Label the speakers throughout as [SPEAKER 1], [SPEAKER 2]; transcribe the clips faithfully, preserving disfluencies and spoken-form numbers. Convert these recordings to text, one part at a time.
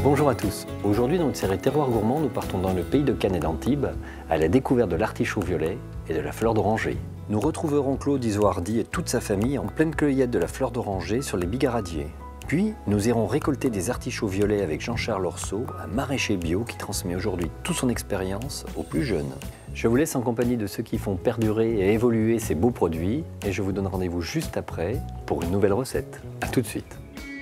[SPEAKER 1] Bonjour à tous. Aujourd'hui, dans notre série Terroir gourmand, nous partons dans le pays de Cannes et d'Antibes à la découverte de l'artichaut violet et de la fleur d'oranger. Nous retrouverons Claude Isoardi et toute sa famille en pleine cueillette de la fleur d'oranger sur les bigaradiers. Puis, nous irons récolter des artichauts violets avec Jean-Charles Orceau, un maraîcher bio qui transmet aujourd'hui toute son expérience aux plus jeunes. Je vous laisse en compagnie de ceux qui font perdurer et évoluer ces beaux produits et je vous donne rendez-vous juste après pour une nouvelle recette. A tout de suite.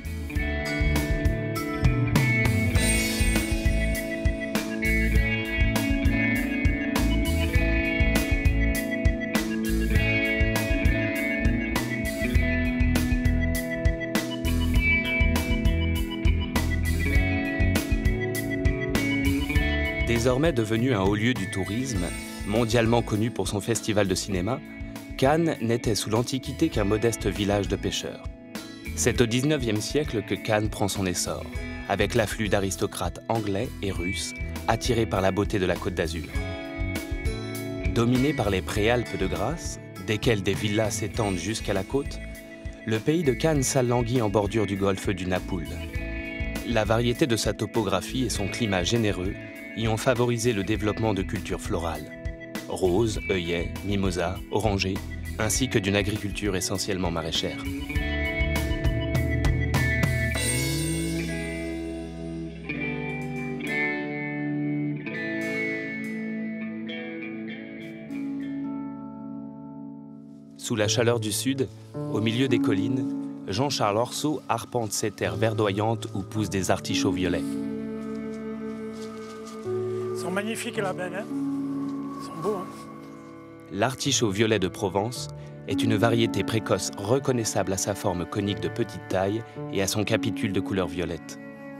[SPEAKER 2] Désormais devenu un haut lieu du tourisme, mondialement connu pour son festival de cinéma, Cannes n'était sous l'Antiquité qu'un modeste village de pêcheurs. C'est au dix-neuvième siècle que Cannes prend son essor, avec l'afflux d'aristocrates anglais et russes, attirés par la beauté de la Côte d'Azur. Dominé par les préalpes de Grasse, desquelles des villas s'étendent jusqu'à la côte, le pays de Cannes s'alanguit en bordure du golfe du Napoule. La variété de sa topographie et son climat généreux y ont favorisé le développement de cultures florales, roses, œillets, mimosas, orangers, ainsi que d'une agriculture essentiellement maraîchère. Sous la chaleur du sud, au milieu des collines, Jean-Charles Orceau arpente ces terres verdoyantes où poussent des artichauts violets.
[SPEAKER 3] Ils sont magnifiques la benne, hein. Ils sont beaux, hein.
[SPEAKER 2] L'artichaut violet de Provence est une variété précoce reconnaissable à sa forme conique de petite taille et à son capitule de couleur violette.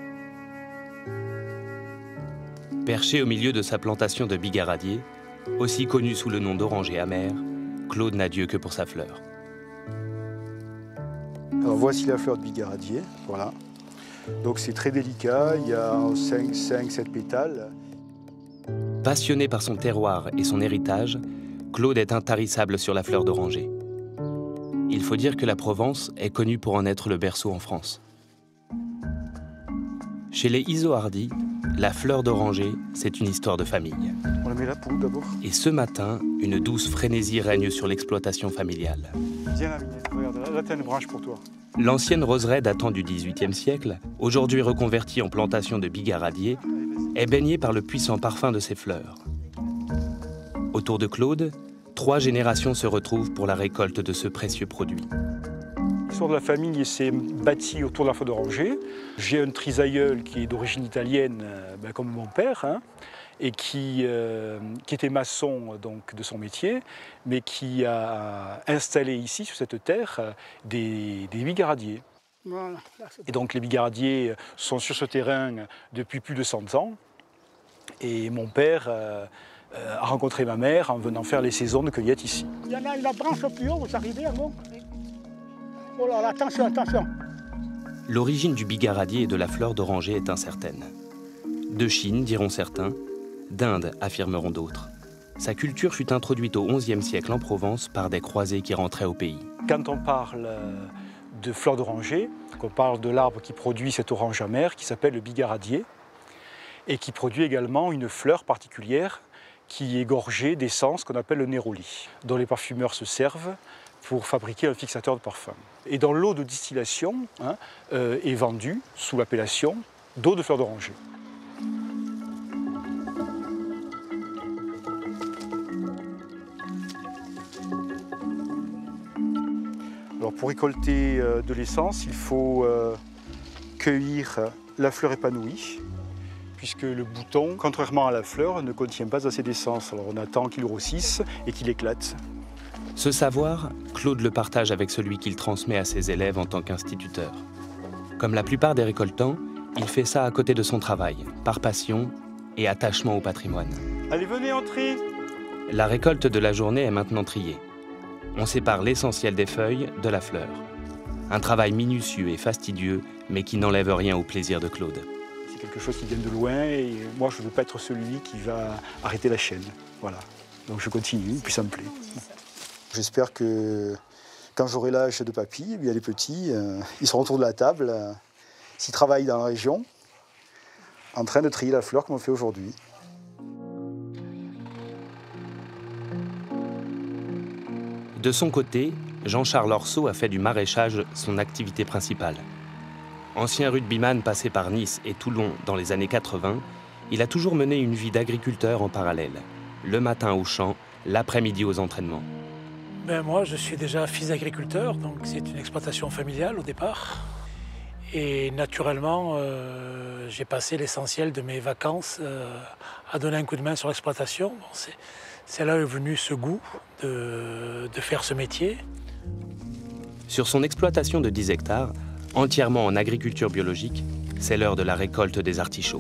[SPEAKER 2] Perché au milieu de sa plantation de bigaradier, aussi connue sous le nom d'oranger amer, Claude n'a Dieu que pour sa fleur.
[SPEAKER 4] Alors voici la fleur de bigaradier, voilà. Donc c'est très délicat, il y a cinq, sept pétales.
[SPEAKER 2] Passionné par son terroir et son héritage, Claude est intarissable sur la fleur d'oranger. Il faut dire que la Provence est connue pour en être le berceau en France. Chez les Isoardi, la fleur d'oranger, c'est une histoire de famille.
[SPEAKER 4] On la met la poule d'abord.
[SPEAKER 2] Et ce matin, une douce frénésie règne sur l'exploitation familiale.
[SPEAKER 4] Viens la Minette, regarde, là, là t'as une branche pour toi.
[SPEAKER 2] L'ancienne roseraie datant du dix-huitième siècle, aujourd'hui reconvertie en plantation de bigaradiers, est baignée par le puissant parfum de ses fleurs. Autour de Claude, trois générations se retrouvent pour la récolte de ce précieux produit.
[SPEAKER 4] L'histoire de la famille s'est bâtie autour de la fleur d'oranger. J'ai un trisaïeul qui est d'origine italienne, euh, ben, comme mon père, hein, et qui, euh, qui était maçon donc, de son métier, mais qui a installé ici, sur cette terre, des, des bigaradiers.
[SPEAKER 3] Voilà.
[SPEAKER 4] Et donc les bigaradiers sont sur ce terrain depuis plus de cent ans. Et mon père euh, a rencontré ma mère en venant faire les saisons de cueillette ici.
[SPEAKER 3] Il y en a une branche plus haut, vous arrivez à bon. Oh là là, attention, attention.
[SPEAKER 2] L'origine du bigaradier et de la fleur d'oranger est incertaine. De Chine, diront certains, d'Inde, affirmeront d'autres. Sa culture fut introduite au onzième siècle en Provence par des croisés qui rentraient au pays.
[SPEAKER 4] Quand on parle de fleur d'oranger, on parle de l'arbre qui produit cette orange amère qui s'appelle le bigaradier et qui produit également une fleur particulière qui est gorgée d'essence qu'on appelle le néroli, dont les parfumeurs se servent pour fabriquer un fixateur de parfum. Et dans l'eau de distillation hein, euh, est vendue sous l'appellation d'eau de fleur d'oranger. Alors pour récolter euh, de l'essence, il faut euh, cueillir la fleur épanouie, puisque le bouton, contrairement à la fleur, ne contient pas assez d'essence. Alors on attend qu'il grossisse et qu'il éclate.
[SPEAKER 2] Ce savoir, Claude le partage avec celui qu'il transmet à ses élèves en tant qu'instituteur. Comme la plupart des récoltants, il fait ça à côté de son travail, par passion et attachement au patrimoine.
[SPEAKER 4] Allez, venez, on trie.
[SPEAKER 2] La récolte de la journée est maintenant triée. On sépare l'essentiel des feuilles de la fleur. Un travail minutieux et fastidieux, mais qui n'enlève rien au plaisir de Claude.
[SPEAKER 4] C'est quelque chose qui vient de loin et moi je ne veux pas être celui qui va arrêter la chaîne. Voilà. Donc je continue, puis ça me plaît. J'espère que quand j'aurai l'âge de papy, eh bien les petits, euh, ils seront autour de la table. Euh, S'ils travaillent dans la région, en train de trier la fleur comme on fait aujourd'hui.
[SPEAKER 2] De son côté, Jean-Charles Orceau a fait du maraîchage son activité principale. Ancien rugbyman passé par Nice et Toulon dans les années quatre-vingt, il a toujours mené une vie d'agriculteur en parallèle. Le matin au champ, l'après-midi aux entraînements.
[SPEAKER 5] Ben moi, je suis déjà fils d'agriculteur, donc c'est une exploitation familiale au départ. Et naturellement, euh, j'ai passé l'essentiel de mes vacances euh, à donner un coup de main sur l'exploitation. Bon, c'est là est venu ce goût de, de faire ce métier.
[SPEAKER 2] Sur son exploitation de dix hectares, entièrement en agriculture biologique, c'est l'heure de la récolte des artichauts.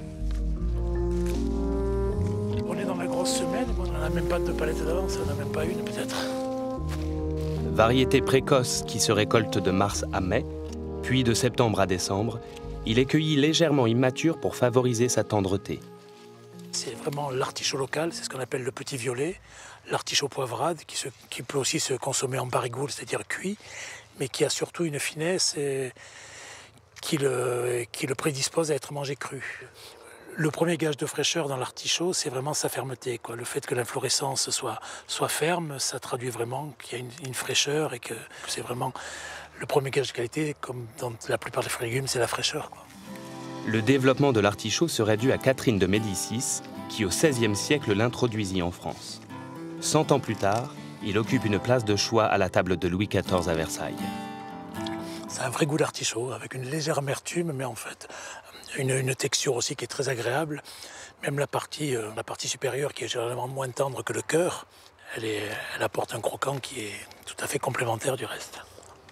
[SPEAKER 5] On est dans la grosse semaine, on n'en a même pas de palettes d'avance, on n'en a même pas une peut-être.
[SPEAKER 2] Variété précoce qui se récolte de mars à mai, puis de septembre à décembre, il est cueilli légèrement immature pour favoriser sa tendreté.
[SPEAKER 5] C'est vraiment l'artichaut local, c'est ce qu'on appelle le petit violet, l'artichaut poivrade qui, se, qui peut aussi se consommer en barigoule, c'est-à-dire cuit, mais qui a surtout une finesse et qui, le, qui le prédispose à être mangé cru. Le premier gage de fraîcheur dans l'artichaut, c'est vraiment sa fermeté, quoi. Le fait que l'inflorescence soit, soit ferme, ça traduit vraiment qu'il y a une, une fraîcheur et que c'est vraiment le premier gage de qualité, comme dans la plupart des fruits et légumes, c'est la fraîcheur, quoi.
[SPEAKER 2] Le développement de l'artichaut serait dû à Catherine de Médicis, qui au seizième siècle l'introduisit en France. Cent ans plus tard, il occupe une place de choix à la table de Louis quatorze à Versailles.
[SPEAKER 5] C'est un vrai goût d'artichaut, avec une légère amertume, mais en fait, une, une texture aussi qui est très agréable. Même la partie, euh, la partie supérieure, qui est généralement moins tendre que le cœur, elle, est, elle apporte un croquant qui est tout à fait complémentaire du reste.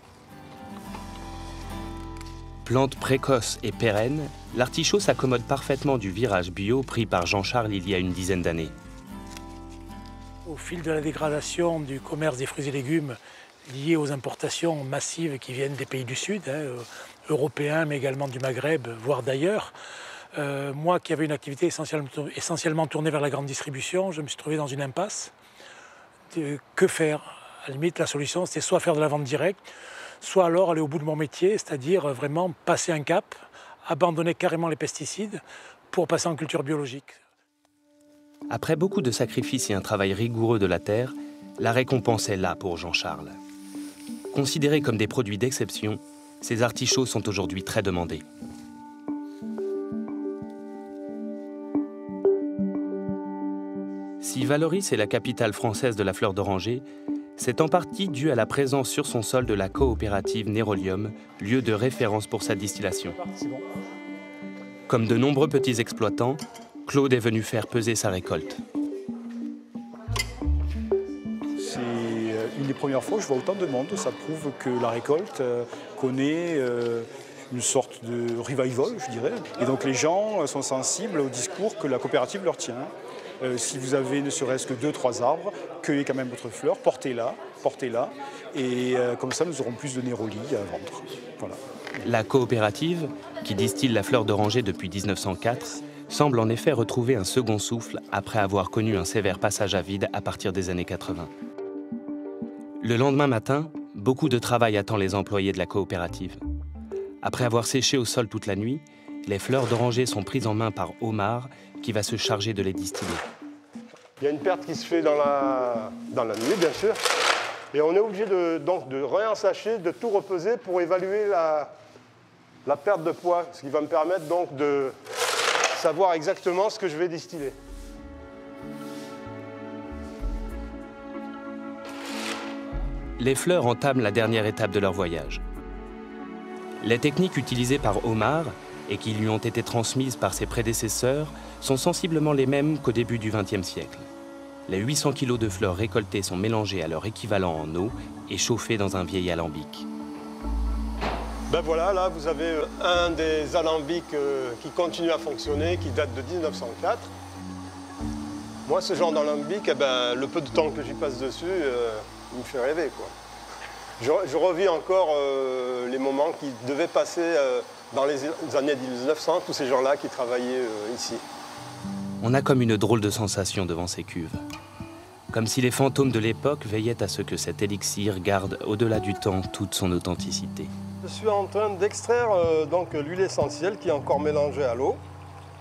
[SPEAKER 2] Plante précoce et pérenne, l'artichaut s'accommode parfaitement du virage bio pris par Jean-Charles il y a une dizaine d'années.
[SPEAKER 5] Au fil de la dégradation du commerce des fruits et légumes liés aux importations massives qui viennent des pays du Sud, hein, européens, mais également du Maghreb, voire d'ailleurs, euh, moi qui avais une activité essentiellement, essentiellement tournée vers la grande distribution, je me suis trouvé dans une impasse. De, que faire? À la limite, la solution, c'était soit faire de la vente directe, soit alors aller au bout de mon métier, c'est-à-dire vraiment passer un cap, abandonner carrément les pesticides pour passer en culture biologique.
[SPEAKER 2] Après beaucoup de sacrifices et un travail rigoureux de la terre, la récompense est là pour Jean-Charles. Considérés comme des produits d'exception, ces artichauts sont aujourd'hui très demandés. Si Vallauris est la capitale française de la fleur d'oranger, c'est en partie dû à la présence sur son sol de la coopérative Nérolium, lieu de référence pour sa distillation. Comme de nombreux petits exploitants, Claude est venu faire peser sa récolte.
[SPEAKER 4] C'est une des premières fois que je vois autant de monde. Ça prouve que la récolte connaît une sorte de revival, je dirais. Et donc les gens sont sensibles au discours que la coopérative leur tient. Euh, si vous avez ne serait-ce que deux, trois arbres, cueillez quand même votre fleur, portez-la, portez-la, et euh, comme ça nous aurons plus de Néroli à vendre. Voilà.
[SPEAKER 2] La coopérative, qui distille la fleur d'oranger depuis mille neuf cent quatre, semble en effet retrouver un second souffle après avoir connu un sévère passage à vide à partir des années quatre-vingt. Le lendemain matin, beaucoup de travail attend les employés de la coopérative. Après avoir séché au sol toute la nuit, les fleurs d'oranger sont prises en main par Omar, qui va se charger de les distiller.
[SPEAKER 6] Il y a une perte qui se fait dans la, dans la nuit, bien sûr. Et on est obligé de, donc, de réensacher, de tout repeser pour évaluer la, la perte de poids, ce qui va me permettre donc de savoir exactement ce que je vais distiller.
[SPEAKER 2] Les fleurs entament la dernière étape de leur voyage. Les techniques utilisées par Omar et qui lui ont été transmises par ses prédécesseurs sont sensiblement les mêmes qu'au début du vingtième siècle. Les huit cents kilos de fleurs récoltées sont mélangées à leur équivalent en eau et chauffées dans un vieil alambic.
[SPEAKER 6] Ben voilà, là vous avez un des alambics qui continue à fonctionner, qui date de mille neuf cent quatre. Moi, ce genre d'alambic, eh ben, le peu de temps que j'y passe dessus, euh, il me fait rêver, quoi. Je, je revis encore euh, les moments qui devaient passer euh, dans les années mille neuf cents, tous ces gens-là qui travaillaient euh, ici.
[SPEAKER 2] On a comme une drôle de sensation devant ces cuves. Comme si les fantômes de l'époque veillaient à ce que cet élixir garde au-delà du temps toute son authenticité.
[SPEAKER 6] Je suis en train d'extraire euh, donc l'huile essentielle qui est encore mélangée à l'eau.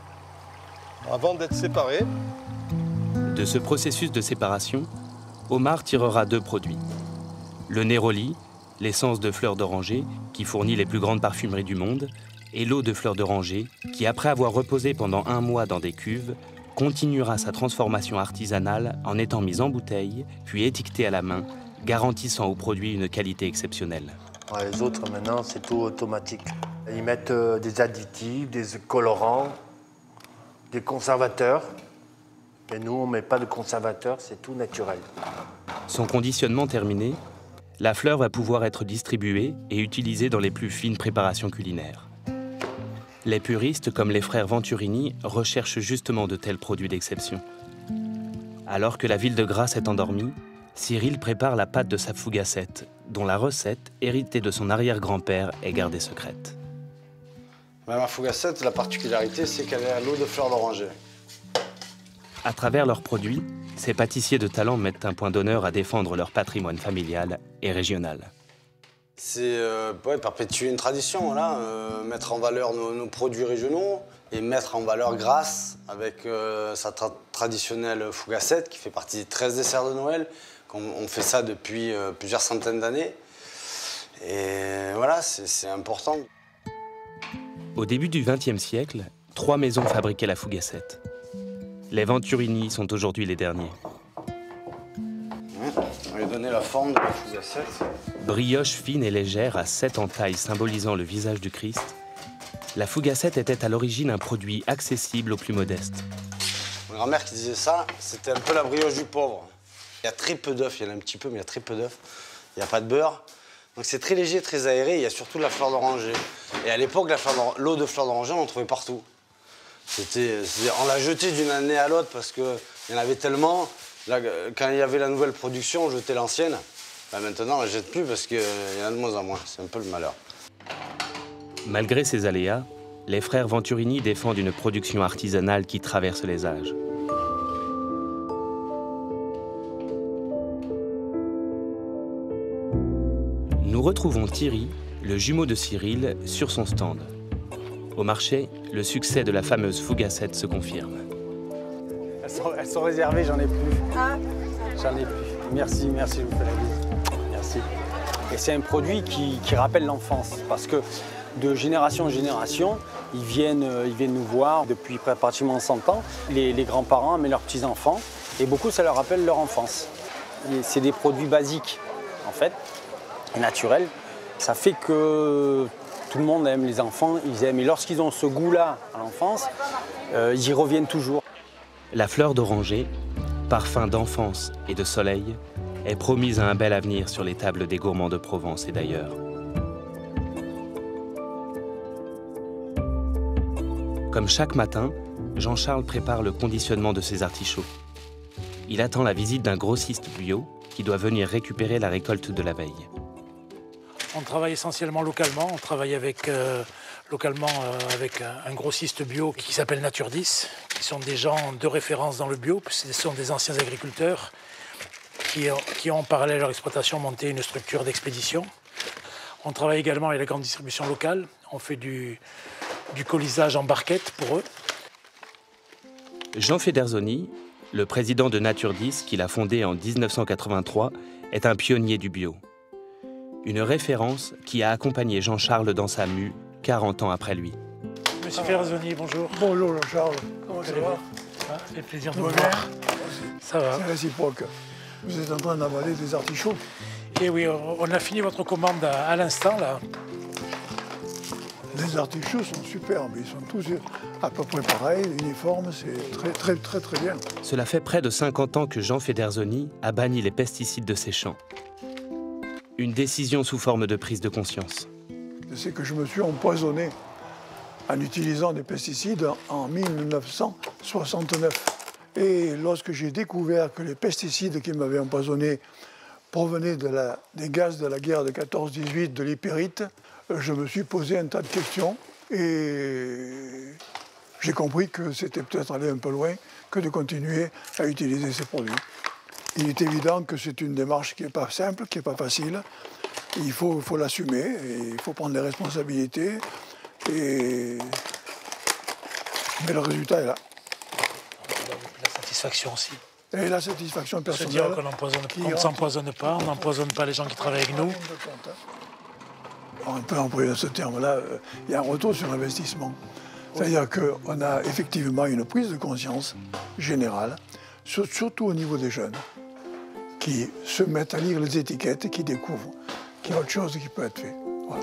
[SPEAKER 6] avant d'être séparés.
[SPEAKER 2] De ce processus de séparation, Omar tirera deux produits. Le néroli, l'essence de fleurs d'oranger, qui fournit les plus grandes parfumeries du monde, et l'eau de fleurs d'oranger, qui, après avoir reposé pendant un mois dans des cuves, continuera sa transformation artisanale en étant mise en bouteille, puis étiquetée à la main, garantissant au produit une qualité exceptionnelle.
[SPEAKER 7] Les autres, maintenant, c'est tout automatique. Ils mettent euh, des additifs, des colorants, des conservateurs. Et nous, on ne met pas de conservateurs, c'est tout naturel.
[SPEAKER 2] Son conditionnement terminé, la fleur va pouvoir être distribuée et utilisée dans les plus fines préparations culinaires. Les puristes, comme les frères Venturini, recherchent justement de tels produits d'exception. Alors que la ville de Grasse est endormie, Cyril prépare la pâte de sa fougassette, dont la recette, héritée de son arrière-grand-père, est gardée secrète.
[SPEAKER 8] Ma fougassette, la particularité, c'est qu'elle est à l'eau de fleurs d'oranger.
[SPEAKER 2] À travers leurs produits, ces pâtissiers de talent mettent un point d'honneur à défendre leur patrimoine familial et régional.
[SPEAKER 8] C'est euh, ouais, perpétuer une tradition, voilà, euh, mettre en valeur nos, nos produits régionaux et mettre en valeur Grasse avec euh, sa tra traditionnelle fougassette qui fait partie des treize desserts de Noël. On, on fait ça depuis euh, plusieurs centaines d'années. Et voilà, c'est important.
[SPEAKER 2] Au début du vingtième siècle, trois maisons fabriquaient la fougassette. Les Venturini sont aujourd'hui les derniers.
[SPEAKER 8] On va lui donner la forme de la fougassette.
[SPEAKER 2] Brioche fine et légère à sept entailles symbolisant le visage du Christ, la fougassette était à l'origine un produit accessible aux plus modestes.
[SPEAKER 8] Ma grand-mère qui disait ça, c'était un peu la brioche du pauvre. Il y a très peu d'œufs, il y en a un petit peu, mais il y a très peu d'œufs. Il n'y a pas de beurre. Donc c'est très léger, très aéré, il y a surtout de la fleur d'oranger. Et à l'époque, l'eau de fleur d'oranger, on en trouvait partout. C'était, on l'a jeté d'une année à l'autre parce qu'il y en avait tellement. Là, quand il y avait la nouvelle production, on jetait l'ancienne. Là, maintenant, on ne la jette plus parce qu'il y en a de moins en moins. C'est un peu le malheur.
[SPEAKER 2] Malgré ces aléas, les frères Venturini défendent une production artisanale qui traverse les âges. Nous retrouvons Thierry, le jumeau de Cyril, sur son stand. Au marché, le succès de la fameuse fougassette se confirme.
[SPEAKER 9] Elles sont, elles sont réservées, j'en ai plus. Ah. J'en ai plus. Merci, merci, je vous fais la bise. Merci. Et c'est un produit qui, qui rappelle l'enfance, parce que de génération en génération, ils viennent, ils viennent nous voir depuis pratiquement cent ans, les, les grands-parents, mais leurs petits-enfants, et beaucoup, ça leur rappelle leur enfance. C'est des produits basiques, en fait, et naturels. Ça fait que tout le monde aime, les enfants, ils aiment. Et lorsqu'ils ont ce goût-là à l'enfance, euh, ils y reviennent toujours.
[SPEAKER 2] La fleur d'oranger, parfum d'enfance et de soleil, est promise à un bel avenir sur les tables des gourmands de Provence et d'ailleurs. Comme chaque matin, Jean-Charles prépare le conditionnement de ses artichauts. Il attend la visite d'un grossiste bio qui doit venir récupérer la récolte de la veille.
[SPEAKER 5] On travaille essentiellement localement. On travaille avec, euh, localement euh, avec un, un grossiste bio qui s'appelle Nature dix, qui sont des gens de référence dans le bio. Ce sont des anciens agriculteurs qui ont, qui ont en parallèle à leur exploitation monté une structure d'expédition. On travaille également avec la grande distribution locale. On fait du, du colisage en barquette pour eux.
[SPEAKER 2] Jean Federzoni, le président de Nature dix, qu'il a fondé en mille neuf cent quatre-vingt-trois, est un pionnier du bio. Une référence qui a accompagné Jean-Charles dans sa mue quarante ans après lui.
[SPEAKER 5] Monsieur Federzoni, bonjour.
[SPEAKER 10] Bonjour Jean-Charles.
[SPEAKER 5] Comment ça va? Ça fait plaisir de vous voir. Ça va.
[SPEAKER 10] C'est réciproque. Vous êtes en train d'avaler des artichauts.
[SPEAKER 5] Et oui, on a fini votre commande à, à l'instant, là.
[SPEAKER 10] Les artichauts sont superbes. Ils sont tous à peu près pareils, uniformes. C'est très, très, très, très bien.
[SPEAKER 2] Cela fait près de cinquante ans que Jean Federzoni a banni les pesticides de ses champs. Une décision sous forme de prise de conscience.
[SPEAKER 10] C'est que je me suis empoisonné en utilisant des pesticides en mille neuf cent soixante-neuf. Et lorsque j'ai découvert que les pesticides qui m'avaient empoisonné provenaient de la, des gaz de la guerre de quatorze dix-huit, de l'hypérite, je me suis posé un tas de questions et j'ai compris que c'était peut-être aller un peu loin que de continuer à utiliser ces produits. Il est évident que c'est une démarche qui n'est pas simple, qui n'est pas facile. Il faut, faut l'assumer, et il faut prendre les responsabilités. Et... Mais le résultat est là.
[SPEAKER 5] satisfaction aussi.
[SPEAKER 10] Et la satisfaction personnelle.
[SPEAKER 5] Se dire qu'on ne s'empoisonne pas, on n'empoisonne pas les gens qui travaillent avec nous.
[SPEAKER 10] On peut employer ce terme-là, il y a un retour sur investissement. C'est-à-dire qu'on a effectivement une prise de conscience générale, surtout au niveau des jeunes, qui se mettent à lire les étiquettes et qui découvrent qu'il y a autre chose qui peut être fait. Voilà.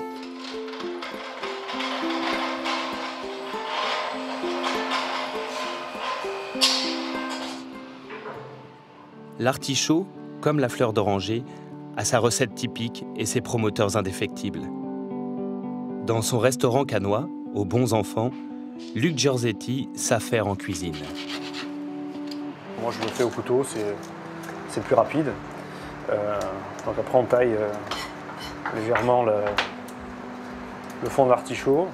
[SPEAKER 2] L'artichaut, comme la fleur d'oranger, a sa recette typique et ses promoteurs indéfectibles. Dans son restaurant cannois, aux bons enfants, Luc Giorzetti s'affaire en cuisine.
[SPEAKER 11] Moi je le fais au couteau, c'est plus rapide. Euh, donc après on taille euh, légèrement le, le fond de l'artichaut.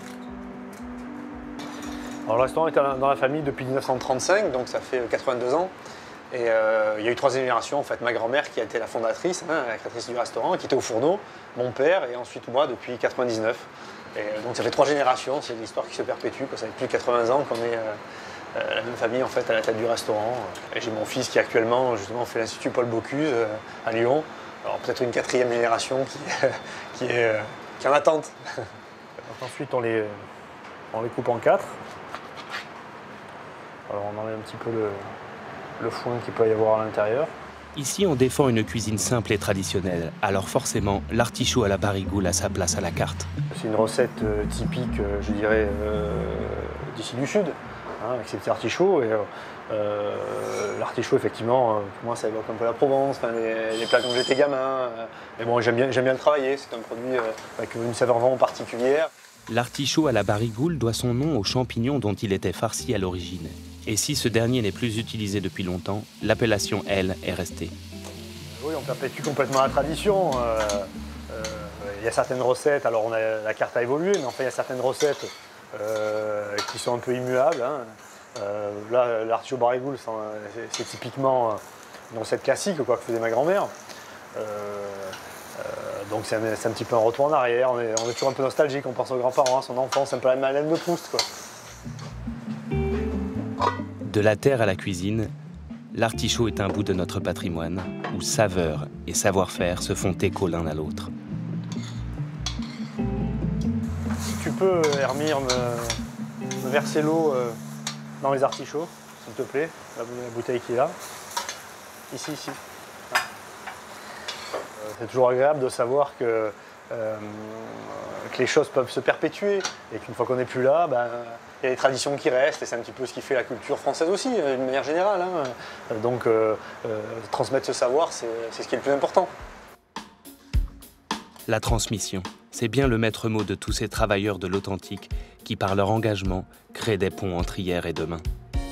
[SPEAKER 11] Alors le restaurant est dans la famille depuis mille neuf cent trente-cinq, donc ça fait quatre-vingt-deux ans. Et euh, il y a eu trois générations, en fait. Ma grand-mère qui a été la fondatrice, hein, la créatrice du restaurant, qui était au fourneau, mon père et ensuite moi depuis quatre-vingt-dix-neuf. Et donc ça fait trois générations, c'est une histoire qui se perpétue, quoi. Ça fait plus de quatre-vingts ans qu'on est euh, euh, la même famille en fait à la tête du restaurant. Et j'ai mon fils qui actuellement justement fait l'Institut Paul Bocuse euh, à Lyon. Alors peut-être une quatrième génération qui, qui, est, euh, qui est en attente. Donc ensuite on les, on les coupe en quatre. Alors on enlève un petit peu le, le foin qu'il peut y avoir à l'intérieur.
[SPEAKER 2] Ici, on défend une cuisine simple et traditionnelle, alors forcément, l'artichaut à la barigoule a sa place à la carte.
[SPEAKER 11] C'est une recette euh, typique, euh, je dirais, euh, d'ici du Sud, hein, avec ces petits artichauts. Et, euh, l'artichaut, effectivement, euh, pour moi, ça évoque un peu la Provence, les, les plats quand j'étais gamin. Euh, mais bon, j'aime bien, j'aime bien le travailler, c'est un produit euh, avec une saveur vraiment particulière.
[SPEAKER 2] L'artichaut à la barigoule doit son nom aux champignons dont il était farci à l'origine. Et si ce dernier n'est plus utilisé depuis longtemps, l'appellation, elle, est restée.
[SPEAKER 11] Oui, on perpétue complètement la tradition. Euh, euh, il y a certaines recettes, alors on a, la carte a évolué, mais enfin il y a certaines recettes euh, qui sont un peu immuables. Hein. Euh, là, l'artichaut barigoule, c'est typiquement une recette classique, quoi, que faisait ma grand-mère. Euh, euh, donc c'est un, un petit peu un retour en arrière, on est, on est toujours un peu nostalgique, on pense aux grands-parents, à son enfance, c'est un peu la Madeleine de Proust, quoi.
[SPEAKER 2] De la terre à la cuisine, l'artichaut est un bout de notre patrimoine où saveur et savoir-faire se font écho l'un à l'autre.
[SPEAKER 11] Si tu peux, Hermire, me, me verser l'eau euh, dans les artichauts, s'il te plaît, la, la bouteille qui est là. Ici, ici. Ah. Euh, c'est toujours agréable de savoir que, euh, que les choses peuvent se perpétuer et qu'une fois qu'on n'est plus là, ben, il y a des traditions qui restent et c'est un petit peu ce qui fait la culture française aussi, d'une manière générale. Hein. Donc euh, euh, transmettre ce savoir, c'est ce qui est le plus important.
[SPEAKER 2] La transmission, c'est bien le maître mot de tous ces travailleurs de l'authentique qui, par leur engagement, créent des ponts entre hier et demain.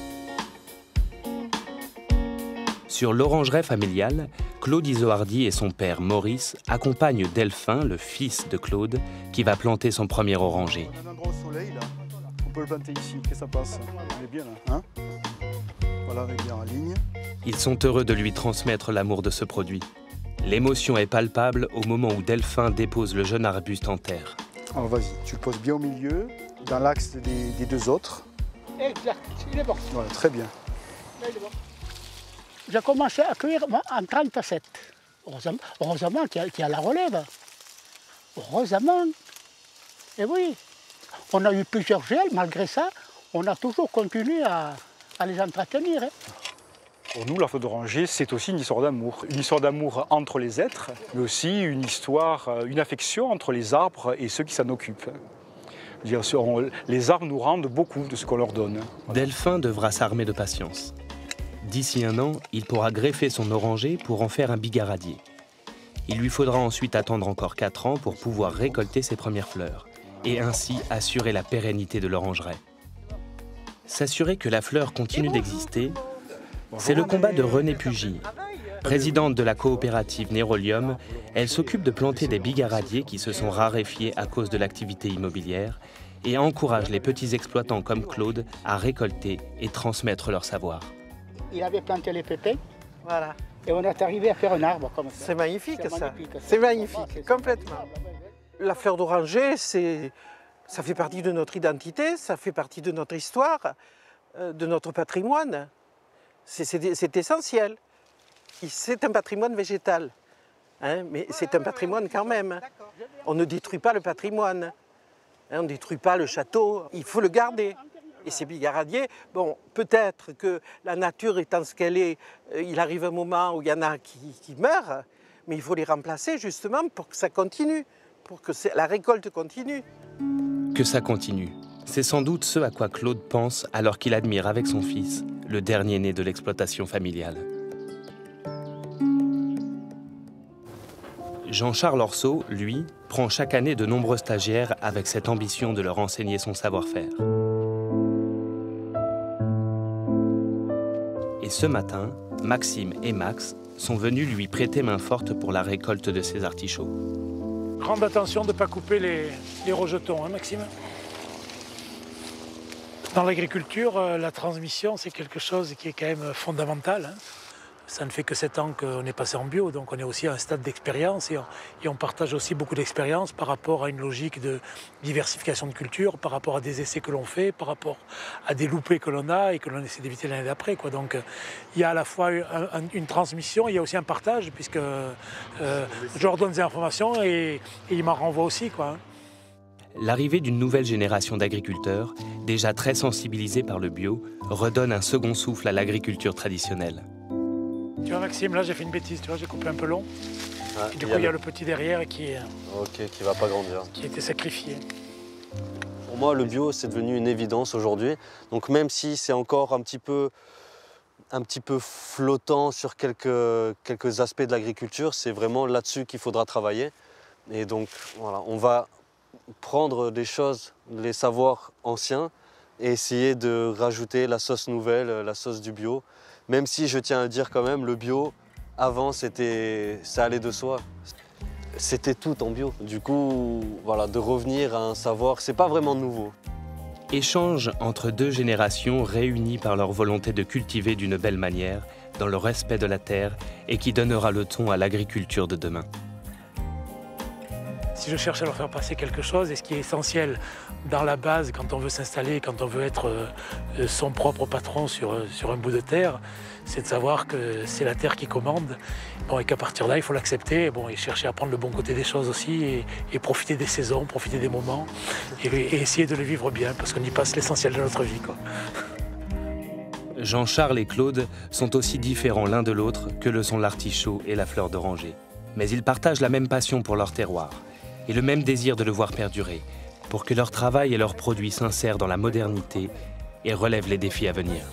[SPEAKER 2] Sur l'orangeraie familiale, Claude Isoardi et son père Maurice accompagnent Delphin, le fils de Claude, qui va planter son premier oranger.
[SPEAKER 4] On a un gros soleil là. On peut le planter ici, que ça passe. On est bien là, hein? Voilà, on est bien en ligne.
[SPEAKER 2] Ils sont heureux de lui transmettre l'amour de ce produit. L'émotion est palpable au moment où Delphin dépose le jeune arbuste en terre.
[SPEAKER 4] Alors vas-y, tu le poses bien au milieu, dans l'axe des, des deux autres.
[SPEAKER 3] Exact, il est bon.
[SPEAKER 4] Voilà, très bien.
[SPEAKER 3] Là, il est bon. J'ai commencé à cuire en trente-sept. Heureusement, heureusement qu'il y, y a la relève. Heureusement. Et oui. On a eu plusieurs gels, malgré ça, on a toujours continué à, à les entretenir. Hein.
[SPEAKER 4] Pour nous, la fleur d'oranger, c'est aussi une histoire d'amour. Une histoire d'amour entre les êtres, mais aussi une histoire, une affection entre les arbres et ceux qui s'en occupent. Je veux dire, on, les arbres nous rendent beaucoup de ce qu'on leur donne.
[SPEAKER 2] Voilà. Delphin devra s'armer de patience. D'ici un an, il pourra greffer son oranger pour en faire un bigaradier. Il lui faudra ensuite attendre encore quatre ans pour pouvoir récolter ses premières fleurs. Et ainsi assurer la pérennité de l'orangeraie. S'assurer que la fleur continue d'exister, c'est le combat de Renée Pugy. Présidente de la coopérative Nérolium, elle s'occupe de planter des bigaradiers qui se sont raréfiés à cause de l'activité immobilière et encourage les petits exploitants comme Claude à récolter et transmettre leur savoir.
[SPEAKER 3] Il avait planté les pépins,
[SPEAKER 12] voilà.
[SPEAKER 3] Et on est arrivé à faire un arbre comme ça.
[SPEAKER 12] C'est magnifique ça, c'est magnifique, complètement. La fleur d'oranger, ça fait partie de notre identité, ça fait partie de notre histoire, euh, de notre patrimoine. C'est essentiel. C'est un patrimoine végétal, hein, mais c'est un patrimoine quand même. On ne détruit pas le patrimoine, hein, on ne détruit pas le château, il faut le garder. Et ces bigaradiers, bon, peut-être que la nature étant ce qu'elle est, euh, il arrive un moment où il y en a qui, qui meurent, mais il faut les remplacer justement pour que ça continue, pour que la récolte continue.
[SPEAKER 2] Que ça continue, c'est sans doute ce à quoi Claude pense alors qu'il admire avec son fils le dernier né de l'exploitation familiale. Jean-Charles Orceau, lui, prend chaque année de nombreux stagiaires avec cette ambition de leur enseigner son savoir-faire. Et ce matin, Maxime et Max sont venus lui prêter main forte pour la récolte de ses artichauts.
[SPEAKER 5] Grande attention de ne pas couper les, les rejetons, hein, Maxime? Dans l'agriculture, la transmission, c'est quelque chose qui est quand même fondamental, hein. Ça ne fait que sept ans qu'on est passé en bio, donc on est aussi à un stade d'expérience et, et on partage aussi beaucoup d'expérience par rapport à une logique de diversification de culture, par rapport à des essais que l'on fait, par rapport à des loupés que l'on a et que l'on essaie d'éviter l'année d'après. Donc il y a à la fois un, un, une transmission, il y a aussi un partage, puisque euh, je leur donne des informations et, et ils m'en renvoient aussi, quoi.
[SPEAKER 2] L'arrivée d'une nouvelle génération d'agriculteurs, déjà très sensibilisés par le bio, redonne un second souffle à l'agriculture traditionnelle.
[SPEAKER 5] Tu vois Maxime, là j'ai fait une bêtise, tu vois, j'ai coupé un peu long. Ah, du coup il y a le... le petit derrière qui est...
[SPEAKER 13] Ok, qui va pas grandir.
[SPEAKER 5] Qui a été sacrifié.
[SPEAKER 13] Pour moi le bio c'est devenu une évidence aujourd'hui. Donc même si c'est encore un petit peu, un petit peu flottant sur quelques, quelques aspects de l'agriculture, c'est vraiment là-dessus qu'il faudra travailler. Et donc voilà, on va prendre des choses, les savoirs anciens et essayer de rajouter la sauce nouvelle, la sauce du bio. Même si je tiens à dire quand même, le bio, avant, c'était, ça allait de soi. C'était tout en bio. Du coup, voilà, de revenir à un savoir, c'est pas vraiment nouveau.
[SPEAKER 2] Échange entre deux générations réunies par leur volonté de cultiver d'une belle manière, dans le respect de la terre, et qui donnera le ton à l'agriculture de demain.
[SPEAKER 5] Si je cherche à leur faire passer quelque chose, et ce qui est essentiel dans la base, quand on veut s'installer, quand on veut être euh, son propre patron sur, sur un bout de terre, c'est de savoir que c'est la terre qui commande, bon, et qu'à partir de là, il faut l'accepter, bon, et chercher à prendre le bon côté des choses aussi, et, et profiter des saisons, profiter des moments, et, et essayer de les vivre bien, parce qu'on y passe l'essentiel de notre vie, quoi.
[SPEAKER 2] Jean-Charles et Claude sont aussi différents l'un de l'autre que le sont l'artichaut et la fleur d'oranger. Mais ils partagent la même passion pour leur terroir, et le même désir de le voir perdurer, pour que leur travail et leurs produits s'insèrent dans la modernité et relèvent les défis à venir.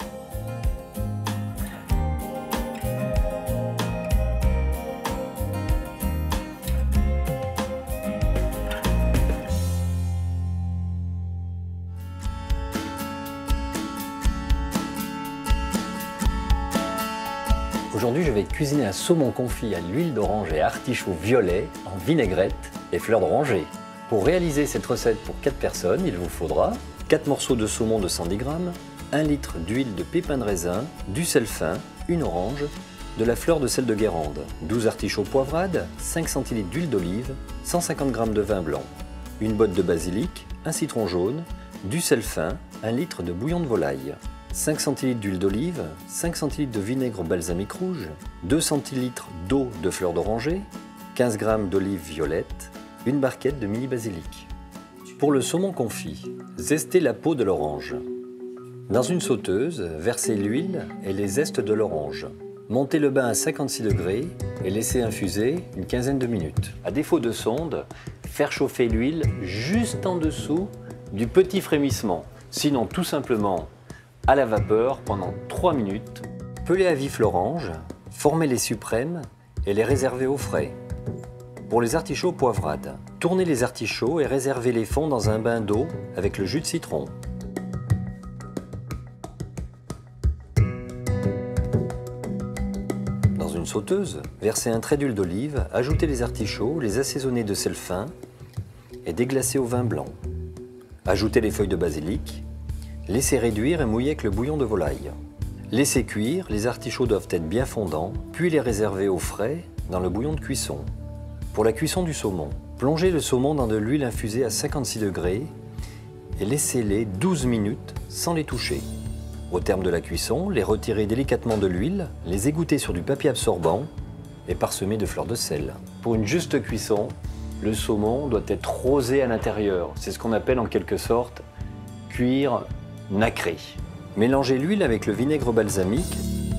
[SPEAKER 1] Aujourd'hui, je vais cuisiner un saumon confit à l'huile d'orange et artichaut violet en vinaigrette et fleurs d'oranger. Pour réaliser cette recette pour quatre personnes, il vous faudra quatre morceaux de saumon de cent dix grammes, un litre d'huile de pépins de raisin, du sel fin, une orange, de la fleur de sel de Guérande, douze artichauts poivrades, cinq centilitres d'huile d'olive, cent cinquante grammes de vin blanc, une botte de basilic, un citron jaune, du sel fin, un litre de bouillon de volaille, cinq centilitres d'huile d'olive, cinq centilitres de vinaigre balsamique rouge, deux centilitres d'eau de fleur d'oranger, quinze grammes d'olive violette, une barquette de mini basilic. Pour le saumon confit, zestez la peau de l'orange. Dans une sauteuse, versez l'huile et les zestes de l'orange. Montez le bain à cinquante-six degrés et laissez infuser une quinzaine de minutes. À défaut de sonde, faire chauffer l'huile juste en dessous du petit frémissement. Sinon, tout simplement, à la vapeur pendant trois minutes. Pelez à vif l'orange, formez les suprêmes et les réservez au frais. Pour les artichauts poivrades, tournez les artichauts et réservez les fonds dans un bain d'eau avec le jus de citron. Dans une sauteuse, versez un trait d'huile d'olive, ajoutez les artichauts, les assaisonnez de sel fin et déglacez au vin blanc. Ajoutez les feuilles de basilic. Laissez réduire et mouiller avec le bouillon de volaille. Laissez cuire, les artichauts doivent être bien fondants, puis les réserver au frais dans le bouillon de cuisson. Pour la cuisson du saumon, plongez le saumon dans de l'huile infusée à cinquante-six degrés et laissez-les douze minutes sans les toucher. Au terme de la cuisson, les retirer délicatement de l'huile, les égoutter sur du papier absorbant et parsemer de fleurs de sel. Pour une juste cuisson, le saumon doit être rosé à l'intérieur. C'est ce qu'on appelle en quelque sorte cuire nacré. Mélangez l'huile avec le vinaigre balsamique,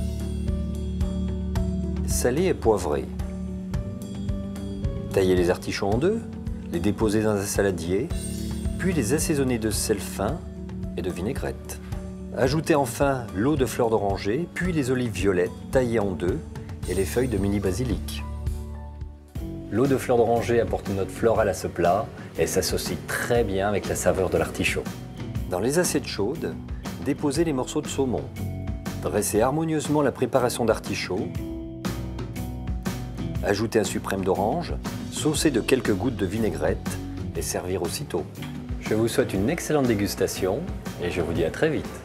[SPEAKER 1] salé et poivré. Taillez les artichauts en deux, les déposez dans un saladier, puis les assaisonner de sel fin et de vinaigrette. Ajoutez enfin l'eau de fleur d'oranger, puis les olives violettes taillées en deux et les feuilles de mini basilic. L'eau de fleur d'oranger apporte une note florale à ce plat et s'associe très bien avec la saveur de l'artichaut. Dans les assiettes chaudes, déposez les morceaux de saumon. Dressez harmonieusement la préparation d'artichaut. Ajoutez un suprême d'orange, saucez de quelques gouttes de vinaigrette et servir aussitôt. Je vous souhaite une excellente dégustation et je vous dis à très vite.